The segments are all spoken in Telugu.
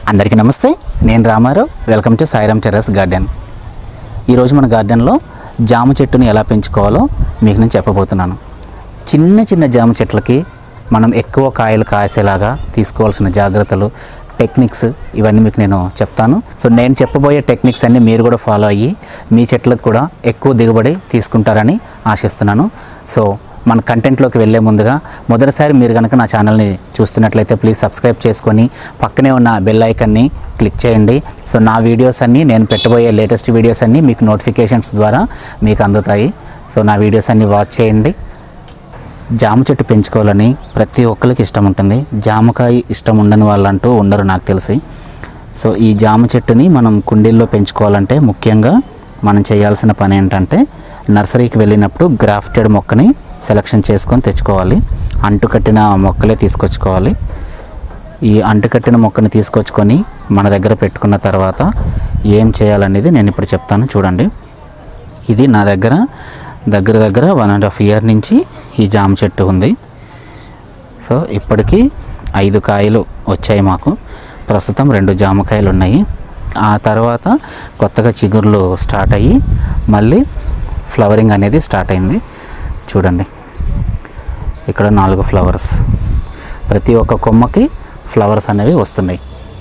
అందరికీ నమస్తే, నేను Ramarao. Welcome to Sairam terrace garden. ఈరోజు మన గార్డెన్లో జామ చెట్టుని ఎలా పెంచుకోవాలో మీకు నేను చెప్పబోతున్నాను. చిన్న చిన్న జామ చెట్లకి మనం ఎక్కువ కాయలు కాసేలాగా తీసుకోవాల్సిన జాగ్రత్తలు, టెక్నిక్స్ ఇవన్నీ మీకు నేను చెప్తాను. సో నేను చెప్పబోయే టెక్నిక్స్ అన్నీ మీరు కూడా ఫాలో అయ్యి మీ చెట్లకు కూడా ఎక్కువ దిగుబడి తీసుకుంటారని ఆశిస్తున్నాను. సో మన కంటెంట్లోకి వెళ్ళే ముందుగా మొదటిసారి మీరు కనుక నా ఛానల్ని చూస్తున్నట్లయితే ప్లీజ్ సబ్స్క్రైబ్ చేసుకొని పక్కనే ఉన్న బెల్ ఐకన్ని క్లిక్ చేయండి. సో నా వీడియోస్ అన్నీ, నేను పెట్టబోయే లేటెస్ట్ వీడియోస్ అన్నీ మీకు నోటిఫికేషన్స్ ద్వారా మీకు అందుతాయి. సో నా వీడియోస్ అన్నీ వాచ్ చేయండి. జామ చెట్టు పెంచుకోవాలని ప్రతి ఒక్కరికి ఇష్టం ఉంటుంది. జామకాయ ఇష్టం ఉండని వాళ్ళంటూ ఉండరు నాకు తెలిసి. సో ఈ జామ చెట్టుని మనం కుండీల్లో పెంచుకోవాలంటే ముఖ్యంగా మనం చేయాల్సిన పని ఏంటంటే నర్సరీకి వెళ్ళినప్పుడు గ్రాఫ్టెడ్ మొక్కని సెలెక్షన్ చేసుకొని తెచ్చుకోవాలి. అంటుకట్టిన మొక్కలే తీసుకొచ్చుకోవాలి. ఈ అంటుకట్టిన మొక్కని తీసుకొచ్చుకొని మన దగ్గర పెట్టుకున్న తర్వాత ఏం చేయాలనేది నేను ఇప్పుడు చెప్తాను. చూడండి, ఇది నా దగ్గర 1.5 year నుంచి ఈ జామ చెట్టు ఉంది. సో ఇప్పటికీ 5 కాయలు వచ్చాయి మాకు. ప్రస్తుతం 2 జామకాయలు ఉన్నాయి. ఆ తర్వాత కొత్తగా చిగుర్లు స్టార్ట్ అయ్యి మళ్ళీ ఫ్లవరింగ్ అనేది స్టార్ట్ అయింది. చూడండి, ఇక్కడ 4 ఫ్లవర్స్, ప్రతి ఒక్క కొమ్మకి ఫ్లవర్స్ అనేవి వస్తున్నాయి.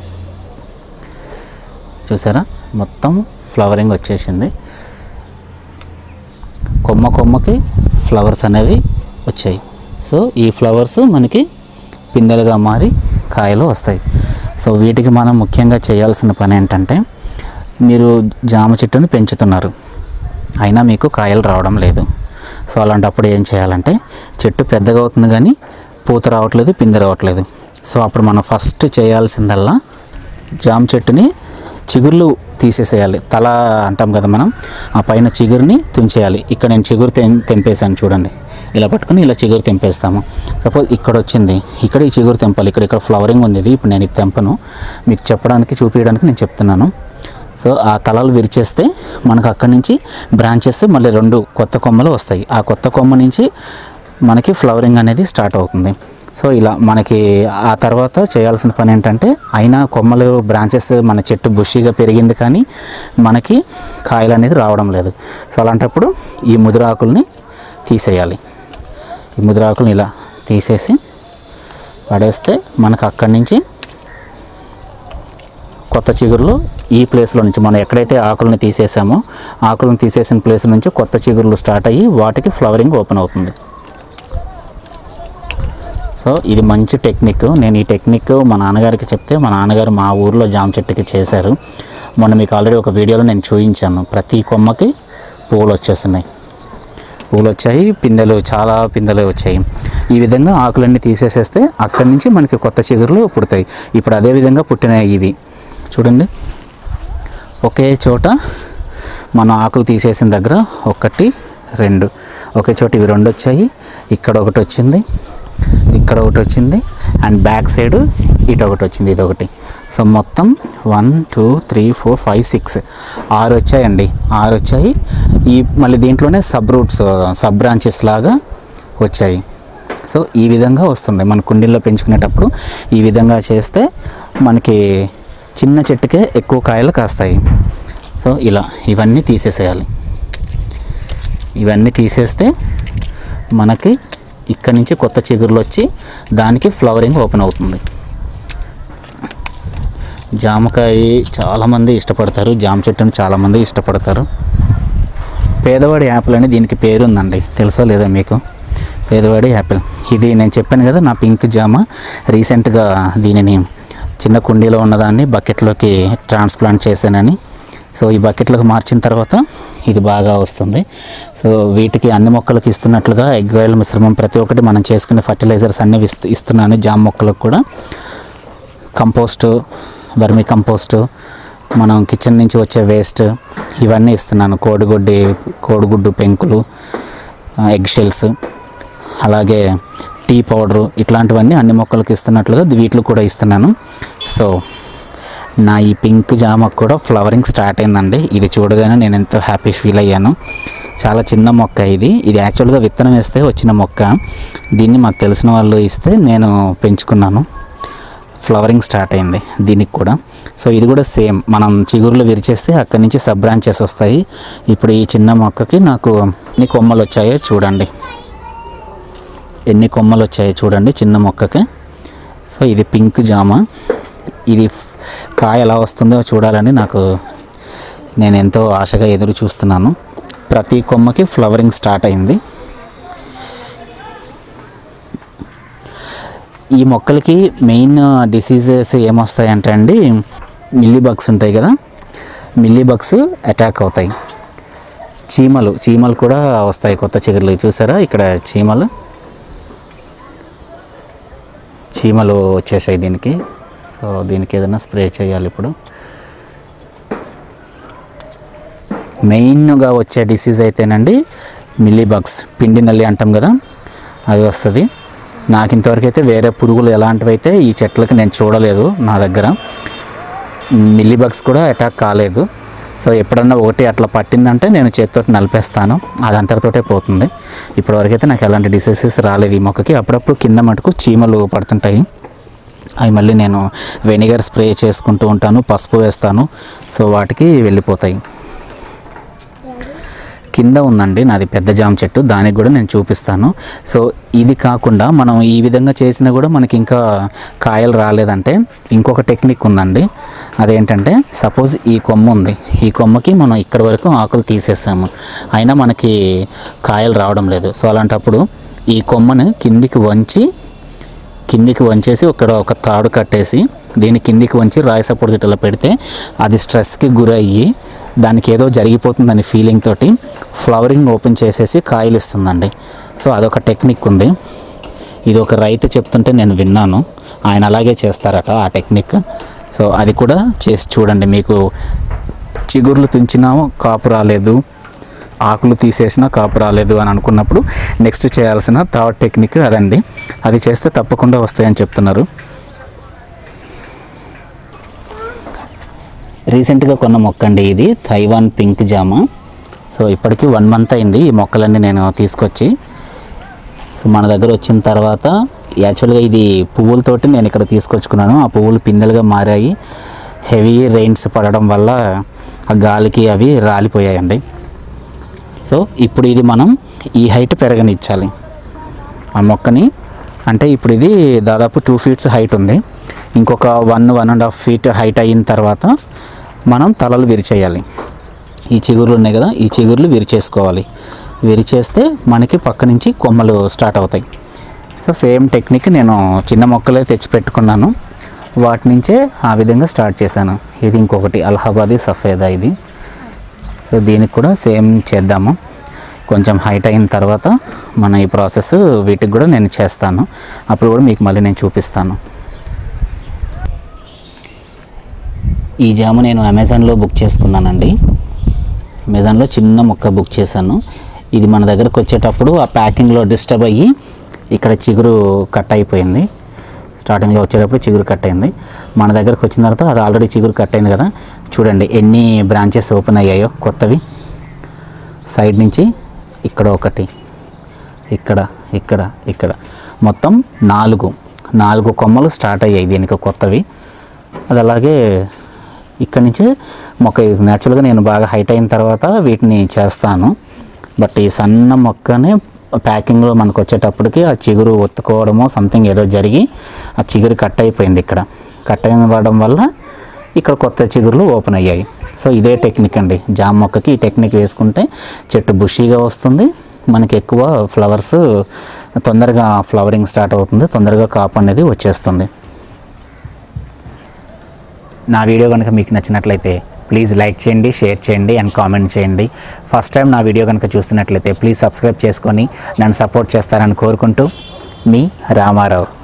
చూసారా, మొత్తం ఫ్లవరింగ్ వచ్చేసింది. కొమ్మకి ఫ్లవర్స్ అనేవి వచ్చాయి. సో ఈ ఫ్లవర్స్ మనకి పిందెలుగా మారి కాయలు వస్తాయి. సో వీటికి మనం ముఖ్యంగా చేయాల్సిన పని ఏంటంటే, మీరు జామ చెట్టుని పెంచుతున్నారు, అయినా మీకు కాయలు రావడం లేదు. సో అలాంటప్పుడు ఏం చేయాలంటే, చెట్టు పెద్దగా అవుతుంది కానీ పూత రావట్లేదు, పిందె రావట్లేదు. సో అప్పుడు మనం ఫస్ట్ చేయాల్సిందల్లా జామ చెట్టుని చిగుర్లు తీసేసేయాలి. తల అంటాం కదా మనం, ఆ పైన చిగురుని తుంచేయాలి. ఇక్కడ నేను చిగురు తెంపేశాను. చూడండి, ఇలా పట్టుకుని ఇలా చిగురు తెంపేస్తాము. సపోజ్ ఇక్కడ వచ్చింది, ఇక్కడ ఈ చిగురు తెంపాలి. ఇక్కడ ఫ్లవరింగ్ ఉంది. ఇది ఇప్పుడు నేను ఇది తెంపను, మీకు చెప్పడానికి చూపించడానికి నేను చెప్తున్నాను. సో ఆ తలలు విరిచేస్తే మనకు అక్కడి నుంచి బ్రాంచెస్ మళ్ళీ 2 కొత్త కొమ్మలు వస్తాయి. ఆ కొత్త కొమ్మ నుంచి మనకి ఫ్లవరింగ్ అనేది స్టార్ట్ అవుతుంది. సో ఇలా మనకి ఆ తర్వాత చేయాల్సిన పని ఏంటంటే, అయినా కొమ్మలు బ్రాంచెస్ మన చెట్టు బుషీగా పెరిగింది కానీ మనకి కాయలు అనేది రావడం లేదు. సో అలాంటప్పుడు ఈ ముదురాకుల్ని తీసేయాలి. ఈ ముదురాకుల్ని ఇలా తీసేసి పడేస్తే మనకు అక్కడి నుంచి కొత్త చిగురులు ఈ ప్లేస్లో నుంచి, మనం ఎక్కడైతే ఆకులను తీసేసామో ఆకులను తీసేసిన ప్లేస్ నుంచి కొత్త చిగురులు స్టార్ట్ అయ్యి వాటికి ఫ్లవరింగ్ ఓపెన్ అవుతుంది. సో ఇది మంచి టెక్నిక్. నేను ఈ టెక్నిక్ మా నాన్నగారికి చెప్తే మా నాన్నగారు మా ఊర్లో జామ చెట్టుకి చేశారు. మొన్న మీకు ఆల్రెడీ ఒక వీడియోలో నేను చూపించాను. ప్రతి కొమ్మకి పువ్వులు వచ్చేస్తున్నాయి, పువ్వులు వచ్చాయి, చాలా పిందెలు వచ్చాయి. ఈ విధంగా ఆకులన్నీ తీసేసేస్తే అక్కడి నుంచి మనకి కొత్త చిగురులు పుడతాయి. ఇప్పుడు అదే విధంగా పుట్టినాయి ఇవి. చూడండి, ఒకే చోట మనం ఆకులు తీసేసిన దగ్గర 1, 2 ఒకే చోట ఇవి 2 వచ్చాయి. ఇక్కడ ఒకటి వచ్చింది, ఇక్కడ ఒకటి వచ్చింది, అండ్ బ్యాక్ సైడ్ ఇటు ఒకటి వచ్చింది, ఇది ఒకటి. సో మొత్తం 1, 2, 3, 4, 5, 6 6 వచ్చాయండి. 6 వచ్చాయి. ఈ మళ్ళీ దీంట్లోనే సబ్ బ్రాంచెస్ లాగా వచ్చాయి. సో ఈ విధంగా వస్తుంది. మన కుండీల్లో పెంచుకునేటప్పుడు ఈ విధంగా చేస్తే మనకి చిన్న చెట్టుకే ఎక్కువ కాయలు కాస్తాయి. సో ఇలా ఇవన్నీ తీసేసేయాలి. ఇవన్నీ తీసేస్తే మనకి ఇక్కడి నుంచి కొత్త చిగురులు వచ్చి దానికి ఫ్లవరింగ్ ఓపెన్ అవుతుంది. జామకాయ చాలామంది ఇష్టపడతారు, జామ చెట్టును చాలామంది ఇష్టపడతారు. పేదవాడి యాపిల్ అని దీనికి పేరు ఉందండి, తెలుసో లేదో మీకు? పేదవాడి యాపిల్. ఇది నేను చెప్పాను కదా, నా పింక్ జామ. రీసెంట్గా దీనిని చిన్న కుండీలో ఉన్నదాన్ని బకెట్లోకి ట్రాన్స్ప్లాంట్ చేశానని. సో ఈ బకెట్లోకి మార్చిన తర్వాత ఇది బాగా వస్తుంది. సో వీటికి అన్ని మొక్కలకు ఇస్తున్నట్లుగా ఎగ్ ఆయిల్ మిశ్రమం ప్రతి ఒక్కటి మనం చేసుకునే ఫర్టిలైజర్స్ అన్నీ ఇస్తున్నాను. జామ మొక్కలకు కూడా కంపోస్టు, వర్మీ కంపోస్టు, మనం కిచెన్ నుంచి వచ్చే వేస్ట్ ఇవన్నీ ఇస్తున్నాను. కోడిగుడ్డు పెంకులు, ఎగ్ షెల్స్, అలాగే టీ పౌడరు, ఇట్లాంటివన్నీ అన్ని మొక్కలకు ఇస్తున్నట్లుగా వీటిలో కూడా ఇస్తున్నాను. సో నా ఈ పింక్ జామకు కూడా ఫ్లవరింగ్ స్టార్ట్ అయిందండి. ఇది చూడగానే నేను ఎంతో హ్యాపీ ఫీల్ అయ్యాను. చాలా చిన్న మొక్క ఇది యాక్చువల్గా విత్తనం వేస్తే వచ్చిన మొక్క. దీన్ని మాకు తెలిసిన వాళ్ళు ఇస్తే నేను పెంచుకున్నాను. ఫ్లవరింగ్ స్టార్ట్ అయింది దీనికి కూడా. సో ఇది కూడా సేమ్, మనం చిగురులు విరిచేస్తే అక్కడి నుంచి సబ్ బ్రాంచెస్ వస్తాయి. ఇప్పుడు ఈ చిన్న మొక్కకి నాకు ఎన్ని కొమ్మలు వచ్చాయో చూడండి, ఎన్ని కొమ్మలు వచ్చాయో చూడండి చిన్న మొక్కకి. సో ఇది పింక్ జామ, ఇది కాయ ఎలా వస్తుందో చూడాలని నేను ఎంతో ఆశగా ఎదురు చూస్తున్నాను. ప్రతి కొమ్మకి ఫ్లవరింగ్ స్టార్ట్ అయింది. ఈ మొక్కలకి మెయిన్ డిసీజెస్ ఏమొస్తాయంటే అండి, మిల్లీ బగ్స్ ఉంటాయి కదా, మిల్లీ బగ్స్ అటాక్ అవుతాయి. చీమలు కూడా వస్తాయి, కొత్త చిగురులు చూసారా ఇక్కడ చీమలు వచ్చేసాయి దీనికి. సో దీనికి ఏదైనా స్ప్రే చేయాలి ఇప్పుడు. మెయిన్గా వచ్చే డిసీజ్ అయితేనండి మిల్లీ బగ్స్, పిండి నల్లి అంటాం కదా, అది వస్తుంది. నాకు ఇంతవరకు అయితే వేరే పురుగులు ఎలాంటివి అయితే ఈ చెట్లకి నేను చూడలేదు, నా దగ్గర మిల్లీ బగ్స్ కూడా అటాక్ కాలేదు. సో ఎప్పుడన్నా ఒకటి అట్లా పట్టిందంటే నేను చేతితో నలిపేస్తాను, అది అంతటితోటే పోతుంది. ఇప్పటివరకు అయితే నాకు ఎలాంటి డిసీజెస్ రాలేదు ఈ మొక్కకి. అప్పుడప్పుడు కింద మటుకు చీమలు పడుతుంటాయి, అవి మళ్ళీ నేను వెనిగర్ స్ప్రే చేసుకుంటూ ఉంటాను, పసుపు వేస్తాను, సో వాటికి వెళ్ళిపోతాయి. కింద ఉందండి నాది పెద్ద జామ చెట్టు, దానికి కూడా నేను చూపిస్తాను. సో ఇది కాకుండా మనం ఈ విధంగా చేసినా కూడా మనకి ఇంకా కాయలు రాలేదంటే ఇంకొక టెక్నిక్ ఉందండి. అదేంటంటే సపోజ్ ఈ కొమ్మ ఉంది, ఈ కొమ్మకి మనం ఇక్కడ వరకు ఆకులు తీసేసాము, అయినా మనకి కాయలు రావడం లేదు. సో అలాంటప్పుడు ఈ కొమ్మను కిందికి వంచేసి ఒక తాడు కట్టేసి దీన్ని కిందికి వంచి రాయి సపోర్ట్ గిట్టలో పెడితే అది స్ట్రెస్కి గురయ్యి దానికి ఏదో జరిగిపోతుందని ఫీలింగ్ తోటి ఫ్లవరింగ్ ఓపెన్ చేసేసి కాయలు ఇస్తుందండి. సో అదొక టెక్నిక్ ఉంది, ఇది ఒక రైతు చెప్తుంటే నేను విన్నాను, ఆయన అలాగే చేస్తారట ఆ టెక్నిక్. సో అది కూడా చేసి చూడండి. మీకు చిగుర్లు తుంచినా కాపు రాలేదు, ఆకులు తీసేసినా కాపు రాలేదు అని అనుకున్నప్పుడు నెక్స్ట్ చేయాల్సిన థర్డ్ టెక్నిక్ అదండి. అది చేస్తే తప్పకుండా వస్తాయని చెప్తున్నారు. రీసెంట్గా కొన్న మొక్క అండి ఇది, తైవాన్ పింక్ జామ. సో ఇప్పటికీ 1 month అయింది ఈ మొక్కలన్నీ నేను తీసుకొచ్చి. సో మన దగ్గర వచ్చిన తర్వాత యాక్చువల్గా ఇది పువ్వులతోటి నేను ఇక్కడ తీసుకొచ్చుకున్నాను, ఆ పువ్వులు పిందెలుగా మారాయి. హెవీ రెయిన్స్ పడడం వల్ల ఆ గాలికి అవి రాలిపోయాయండి. సో ఇప్పుడు ఇది మనం ఈ హైట్ పెరగనిచ్చాలి ఆ మొక్కని. అంటే ఇప్పుడు ఇది దాదాపు 2 feet హైట్ ఉంది, ఇంకొక 1.5 feet హైట్ అయిన తర్వాత మనం తలలు విరిచేయాలి. ఈ చిగుర్లు ఉన్నాయి కదా, ఈ చిగుర్లు విరిచేసుకోవాలి. విరిచేస్తే మనకి పక్క నుంచి కొమ్మలు స్టార్ట్ అవుతాయి. సో సేమ్ టెక్నిక్ నేను చిన్న మొక్కలే తెచ్చిపెట్టుకున్నాను, వాటి నుంచే ఆ విధంగా స్టార్ట్ చేశాను. ఇది ఇంకొకటి అలహాబాదీ సఫేదా ఇది. సో దీనికి కూడా సేమ్ చేద్దాము. కొంచెం హైట్ అయిన తర్వాత మన ఈ ప్రాసెస్ వీటికి కూడా నేను చేస్తాను, అప్పుడు కూడా మీకు మళ్ళీ నేను చూపిస్తాను. ఈ జామ నేను అమెజాన్లో బుక్ చేసుకున్నానండి. అమెజాన్లో చిన్న మొక్క బుక్ చేశాను. ఇది మన దగ్గరకు వచ్చేటప్పుడు ఆ ప్యాకింగ్లో డిస్టర్బ్ అయ్యి ఇక్కడ చిగురు కట్ అయిపోయింది. స్టార్టింగ్లో వచ్చేటప్పుడు చిగురు కట్ అయింది. మన దగ్గరకు వచ్చిన తర్వాత అది ఆల్రెడీ చిగురు కట్ అయింది కదా, చూడండి ఎన్ని బ్రాంచెస్ ఓపెన్ అయ్యాయో కొత్తవి. సైడ్ నుంచి ఇక్కడ ఒకటి, ఇక్కడ మొత్తం 4 కొమ్మలు స్టార్ట్ అయ్యాయి దీనికి కొత్తవి. అది అలాగే ఇక్కడ నుంచి మొక్క న్యాచురల్గా నేను బాగా హైట్ అయిన తర్వాత వీటిని చేస్తాను. బట్ ఈ సన్న మొక్కనే ప్యాకింగ్లో మనకు వచ్చేటప్పటికి ఆ చిగురు ఒత్తుకోవడమో సంథింగ్ ఏదో జరిగి ఆ చిగురు కట్ అయిపోయింది. ఇక్కడ కట్ అయిపోవడం వల్ల ఇక్కడ కొత్త చిగురులు ఓపెన్ అయ్యాయి. సో ఇదే టెక్నిక్ అండి జామ మొక్కకి. ఈ టెక్నిక్ వేసుకుంటే చెట్టు బుషీగా వస్తుంది, మనకి ఎక్కువ ఫ్లవర్స్ తొందరగా ఫ్లవరింగ్ స్టార్ట్ అవుతుంది, తొందరగా కాపు అనేది వచ్చేస్తుంది. నా వీడియో కనుక మీకు నచ్చినట్లయితే ప్లీజ్ లైక్ చేయండి, షేర్ చేయండి అండ్ కామెంట్ చేయండి. ఫస్ట్ టైం నా వీడియో కనుక చూస్తున్నట్లయితే ప్లీజ్ సబ్స్క్రైబ్ చేసుకొని నన్ను సపోర్ట్ చేస్తారని కోరుకుంటూ మీ రామారావు.